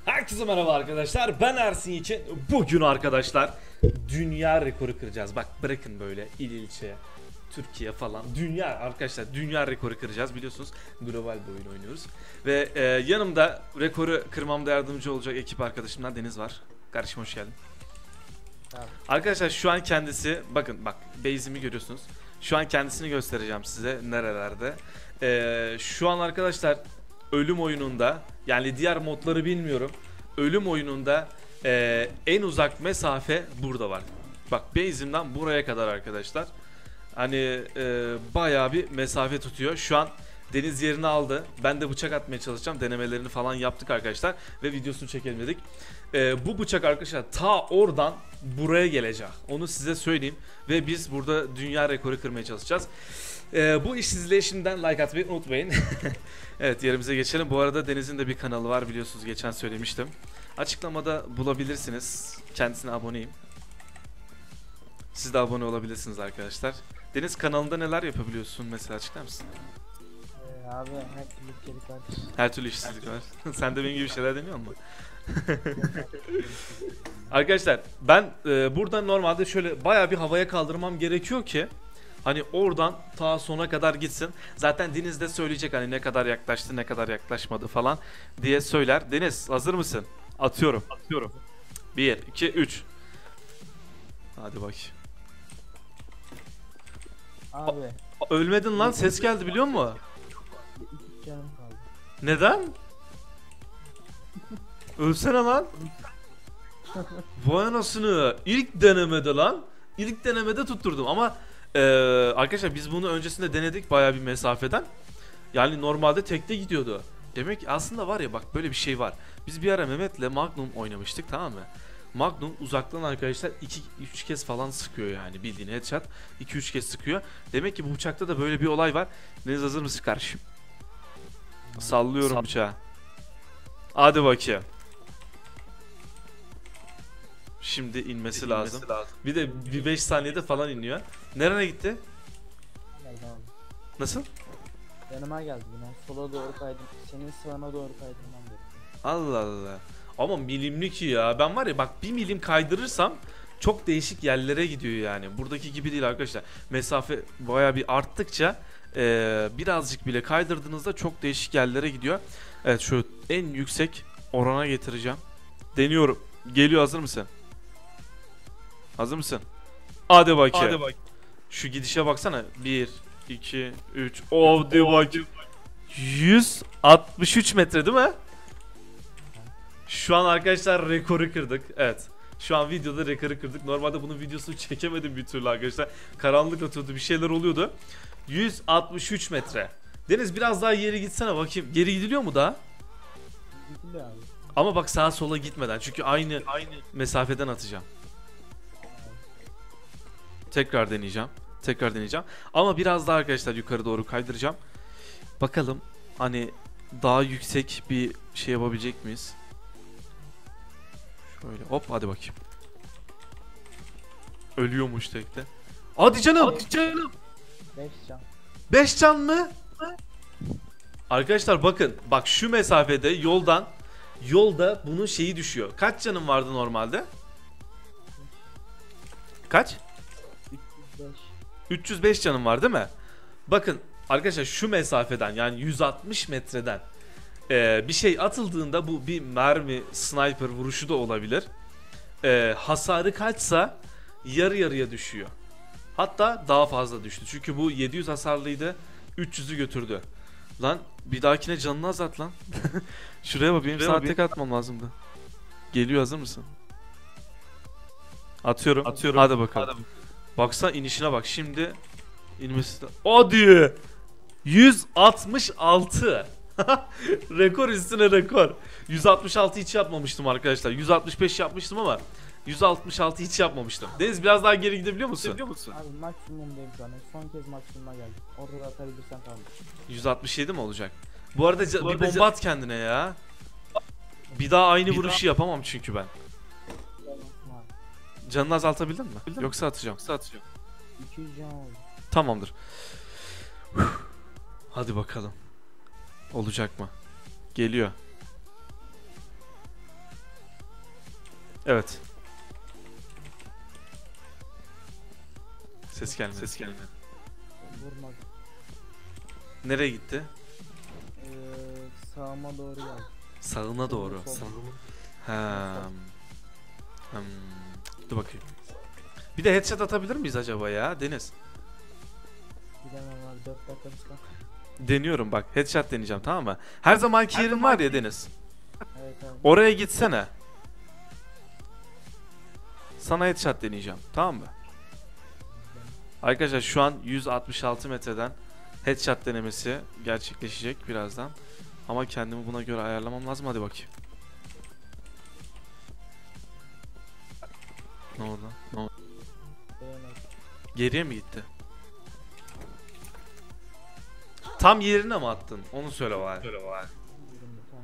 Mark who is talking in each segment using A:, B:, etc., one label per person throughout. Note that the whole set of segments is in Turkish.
A: Herkese merhaba arkadaşlar. Ben Ersin için bugün arkadaşlar dünya rekoru kıracağız. Bak bırakın böyle il ilçe, Türkiye falan. Dünya arkadaşlar dünya rekoru kıracağız. Biliyorsunuz global bir oyun oynuyoruz. Ve yanımda rekoru kırmamda yardımcı olacak ekip arkadaşımdan Deniz var. Kardeşim hoş geldin.
B: Tamam.
A: Arkadaşlar şu an kendisi bakın bak base'imi görüyorsunuz. Şu an kendisini göstereceğim size nerelerde. Şu an arkadaşlar ölüm oyununda, yani diğer modları bilmiyorum. Ölüm oyununda en uzak mesafe burada var. Bak base'imden buraya kadar arkadaşlar. Hani bayağı bir mesafe tutuyor. Şu an Deniz yerini aldı. Ben de bıçak atmaya çalışacağım. Denemelerini falan yaptık arkadaşlar. Ve videosunu çekelim dedik. Bu bıçak arkadaşlar ta oradan buraya gelecek. Onu size söyleyeyim. Ve biz burada dünya rekoru kırmaya çalışacağız. Bu iş sizlere şimdiden like atmayı unutmayın. Evet, yerimize geçelim. Bu arada Deniz'in de bir kanalı var, biliyorsunuz, geçen söylemiştim. Açıklamada bulabilirsiniz. Kendisine aboneyim. Siz de abone olabilirsiniz arkadaşlar. Deniz, kanalında neler yapabiliyorsun mesela, açıklar mısın?
B: Abi her türlü içerik var.
A: Her türlü işsizlik var. Sen de benim gibi şeyler demiyor musun? Arkadaşlar ben burada normalde şöyle bayağı bir havaya kaldırmam gerekiyor ki hani oradan ta sona kadar gitsin. Zaten Deniz de söyleyecek hani ne kadar yaklaştı, ne kadar yaklaşmadı falan diye söyler. Deniz, hazır mısın? Atıyorum. 1 2 3. Hadi bak.
B: Abi
A: Ölmedin lan, ses geldi biliyor musun?
B: iki canım kaldı.
A: Neden? Ölsene lan. Vay anasını. İlk denemede lan. İlk denemede tutturdum ama arkadaşlar biz bunu öncesinde denedik bayağı bir mesafeden. Yani normalde tekte gidiyordu. Demek ki aslında var ya, bak böyle bir şey var. Biz bir ara Mehmet'le Magnum oynamıştık, tamam mı? Magnum uzaktan arkadaşlar 2-3 kez falan sıkıyor, yani bildiğin headshot 2-3 kez sıkıyor. Demek ki bu bıçakta da böyle bir olay var. Deniz, hazır mısın kardeşim? Sallıyorum bıçağı. Hadi bakayım. Şimdi inmesi lazım. Bir de bir 5 saniyede falan iniyor. Nereye gitti?
B: Geldi abi.
A: Nasıl?
B: Yanıma geldi yine. Sola doğru kaydım. Senin sağına doğru kaydırmam gerekiyor.
A: Allah Allah. Ama milimlik ya. Ben var ya bak, bir milim kaydırırsam çok değişik yerlere gidiyor yani. Buradaki gibi değil arkadaşlar. Mesafe bayağı bir arttıkça birazcık bile kaydırdığınızda çok değişik yerlere gidiyor. Evet, şu en yüksek orana getireceğim. Deniyorum. Geliyor, hazır mısın? Hazır mısın? Hadi bakayım. Şu gidişe baksana. 1 2 3. Hadi bakayım. 163 metre değil mi? Şu an arkadaşlar rekoru kırdık. Evet. Şu an videoda rekoru kırdık. Normalde bunun videosunu çekemedim bir türlü arkadaşlar. Karanlık atıyordu, bir şeyler oluyordu. 163 metre. Deniz, biraz daha geri gitsene bakayım. Geri gidiliyor mu daha?
B: Gidildi abi.
A: Ama bak, sağa sola gitmeden. Çünkü aynı mesafeden atacağım. Tekrar deneyeceğim. Tekrar deneyeceğim. Ama biraz daha arkadaşlar yukarı doğru kaydıracağım. Bakalım hani daha yüksek bir şey yapabilecek miyiz? Şöyle hop, hadi bakayım. Ölüyormuş tekte. Hadi canım. Hadi canım.
B: 5 can.
A: 5 can mı? Arkadaşlar bakın. Bak şu mesafede yolda bunun şeyi düşüyor. Kaç canım vardı normalde? Kaç?
B: 305.
A: 305 canım var değil mi? Bakın arkadaşlar şu mesafeden, yani 160 metreden bir şey atıldığında, bu bir mermi, sniper vuruşu da olabilir. Hasarı kaçsa yarı yarıya düşüyor. Hatta daha fazla düştü. Çünkü bu 700 hasarlıydı. 300'ü götürdü. Lan bir dahakine canını azalt lan. Şuraya bak, benim sana tek atmam lazımdı. Geliyor, hazır mısın? Atıyorum. Hadi bakalım. Baksana inişine bak. Şimdi inmesi de... Hadi! 166. Rekor üstüne rekor. 166 hiç yapmamıştım arkadaşlar. 165 yapmıştım ama 166 hiç yapmamıştım. Deniz, biraz daha geri gidebiliyor musun?
B: Abi maksimumdayım şu an. Son kez maksimuma geldim. Orada da atabilirsen tamam.
A: 167 mi olacak? Bu arada bir bomba at kendine ya. Bir daha aynı vuruşu yapamam çünkü ben. Canını azaltabildin mi? Yoksa atacağım.
B: 200 can oldu.
A: Tamamdır. Hadi bakalım. Olacak mı? Geliyor. Evet. Ses gelmedi. Ses gelmedi.
B: Vurmadı.
A: Nereye gitti?
B: Sağıma doğru geldi.
A: Sağına doğru.
B: Sol.
A: Ha. Hmm. Dur bakayım. Bir de headshot atabilir miyiz acaba ya Deniz?
B: Gidemem abi 4 dakika bir kalk.
A: Deniyorum bak. Headshot deneyeceğim, tamam mı? Her zamanki yerin var ya Deniz.
B: Evet abi.
A: Oraya gitsene. Sana headshot deneyeceğim, tamam mı? Arkadaşlar şu an 166 metreden headshot denemesi gerçekleşecek birazdan. Ama kendimi buna göre ayarlamam lazım. Hadi bakayım. Ne oldu? Ne oldu?
B: Beğenmedim.
A: Geriye mi gitti? Tam yerine mi attın? Onu söyle bari.
B: Yürüdüm, tamam.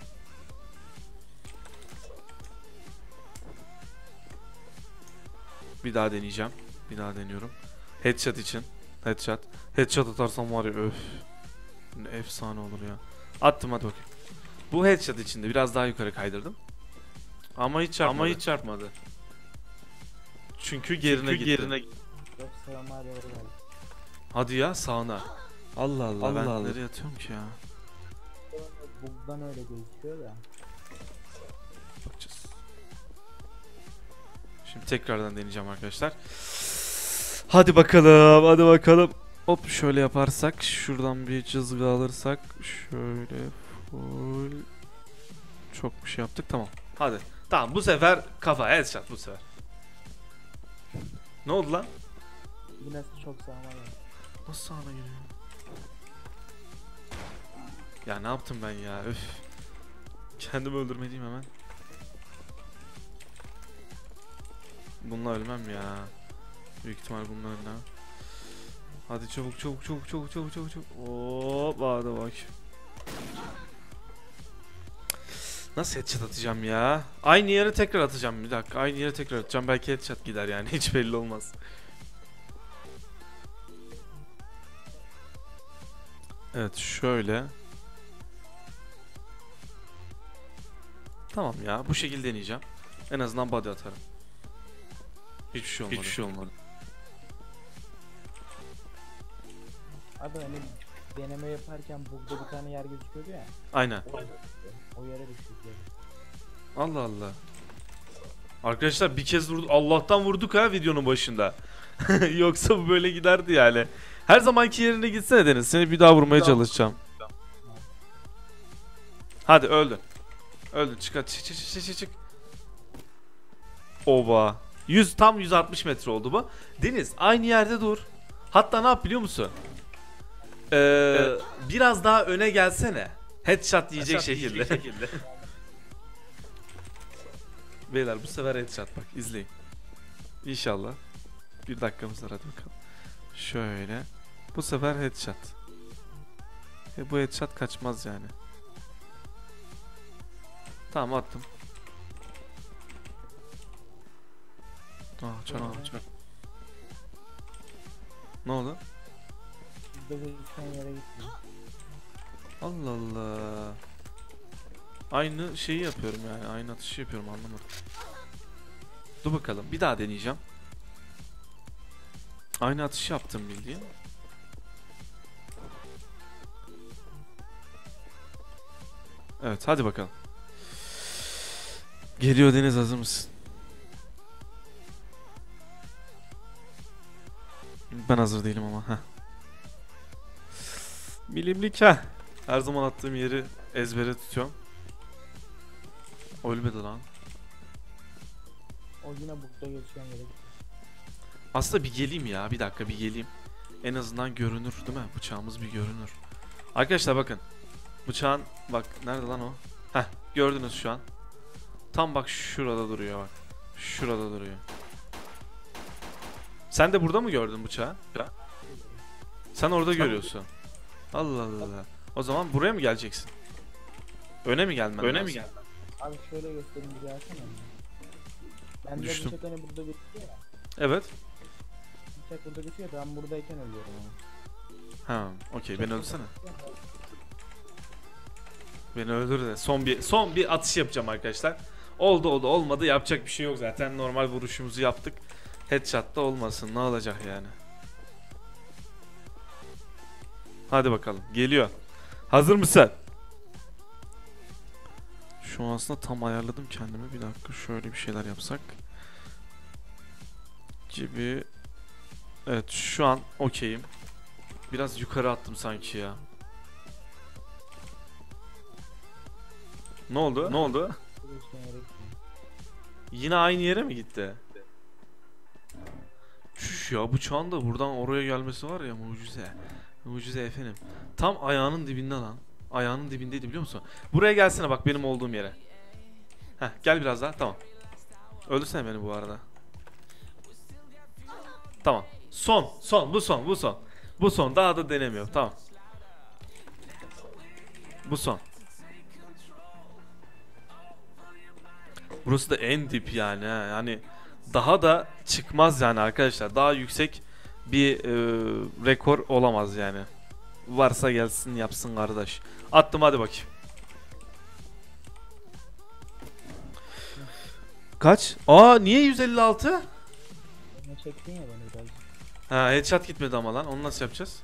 A: Bir daha deneyeceğim. Bir daha deniyorum. Headshot için. Headshot. Headshot atarsam var ya, öf. Ne efsane olur ya. Attım, hadi bakayım. Bu headshot içinde biraz daha yukarı kaydırdım. Ama hiç çarpmadı. Çünkü gerine gitti.
B: Yok sağıma doğru geldi.
A: Hadi ya, sağına. Allah Allah,
C: Allah
A: ben
C: Allah.
A: nereye atıyorum ki ya?
B: Bug'dan öyle gözüküyor da.
A: Bakacağız. Şimdi tekrardan deneyeceğim arkadaşlar. Hadi bakalım, hadi bakalım. Hop, şöyle yaparsak, şuradan bir cızgı alırsak, şöyle full. Çok bir şey yaptık, tamam. Hadi. Tamam, bu sefer kafa headshot bu sefer. Ne oldu lan?
B: Yine çok sağıma geldi.
A: Nasıl sağına giriyor? Ya ne yaptım ben ya? Öf. Kendimi öldürmeliyim hemen. Bununla ölmem ya. Büyük ihtimal bununla ölmem. Hadi çabuk. Hop, hadi bak. Nasıl headshot atacağım ya? Aynı yere tekrar atacağım, bir dakika. Aynı yere tekrar atacağım. Belki headshot gider yani. Hiç belli olmaz. Evet, şöyle. Tamam ya, bu şekilde deneyeceğim. En azından body atarım. Hiçbir şey olmadı.
B: Abi hani deneme yaparken bug'da bir tane yer gözüküyordu ya.
A: Aynen.
B: O yere düştük yere.
A: Allah Allah. Arkadaşlar bir kez vurduk. Allah'tan vurduk ha videonun başında. Yoksa bu böyle giderdi yani. Her zamanki yerine gitsene Deniz. Seni bir daha vurmaya çalışacağım. Hadi öldün. Öldün, çık hadi, çık. Oba. Tam 160 metre oldu bu. Deniz aynı yerde dur. Hatta ne yap biliyor musun? Biraz daha öne gelsene. Headshot yiyecek şekilde. Beyler bu sefer headshot, bak izleyin. İnşallah. Bir dakikamız var, hadi bakalım. Şöyle. Bu sefer headshot. Bu headshot kaçmaz yani. Tamam, attım. Çak. Ne oldu?
B: Burada gözüken yere gitti.
A: Allah Allah. Aynı şeyi yapıyorum yani. Aynı atışı yapıyorum, anlamadım. Dur bakalım, bir daha deneyeceğim. Aynı atışı yaptım bildiğin. Evet, hadi bakalım. Geliyor Deniz, hazır mısın? Ben hazır değilim ama. Heh. Milimlik ha. Her zaman attığım yeri ezbere tutuyorum. Ölmedi lan.
B: O yine bug'da gözüken yere gitti.
A: Aslında bir geleyim ya. Bir dakika, bir geleyim. En azından görünür değil mi? Bıçağımız bir görünür. Arkadaşlar bakın. Bıçağın bak nerede lan o? Heh, gördünüz şu an. Tam bak şurada duruyor bak. Şurada duruyor. Sen de burada mı gördün bıçağı? Sen orada görüyorsun. Allah Allah. O zaman buraya mı geleceksin? Öne mi gelmen lazım?
B: Abi şöyle göstereyim, bir gelsene. Ben de
A: Düştüm.
B: bıçak hani burada gözüküyor ya.
A: Evet.
B: Bıçak burada gözüküyor, ben buradayken ölüyorum ama.
A: Ha, okey, beni öldürsene. Beni öldür de son bir atış yapacağım arkadaşlar. Oldu olmadı, yapacak bir şey yok zaten, normal vuruşumuzu yaptık. Headshot da olmasın, ne olacak yani. Hadi bakalım, geliyor. Hazır mısın? Şu an aslında tam ayarladım kendimi. Bir dakika, şöyle bir şeyler yapsak gibi. Evet, şu an okeyim. Biraz yukarı attım sanki ya. Ne oldu? Ne oldu? Yine aynı yere mi gitti? Şuş ya, bıçağın da buradan oraya gelmesi var ya, mucize. Mucize efendim. Tam ayağının dibinde lan. Ayağının dibindeydi, biliyor musun? Buraya gelsene bak, benim olduğum yere. Heh, gel biraz daha, tamam. Öldürsene beni bu arada. Tamam. Bu son. Bu son, daha da denemiyor, tamam. Bu son. Burası da en dip yani, he. Yani daha da çıkmaz yani arkadaşlar. Daha yüksek bir rekor olamaz yani. Varsa gelsin yapsın kardeş. Attım, hadi bakayım. Kaç? Aa, niye 156?
B: Ne çektin ya beni birazcık.
A: Ha, headshot gitmedi ama lan. Onu nasıl yapacağız?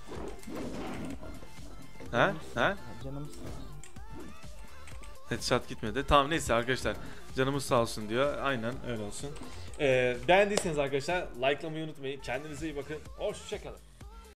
A: Ha? Ha?
B: Canım sıkıldı.
A: Headshot gitmedi. Tamam, neyse arkadaşlar. Canımız sağ olsun diyor. Aynen öyle olsun. Beğendiyseniz arkadaşlar likelamayı unutmayın. Kendinize iyi bakın. Hoşçakalın.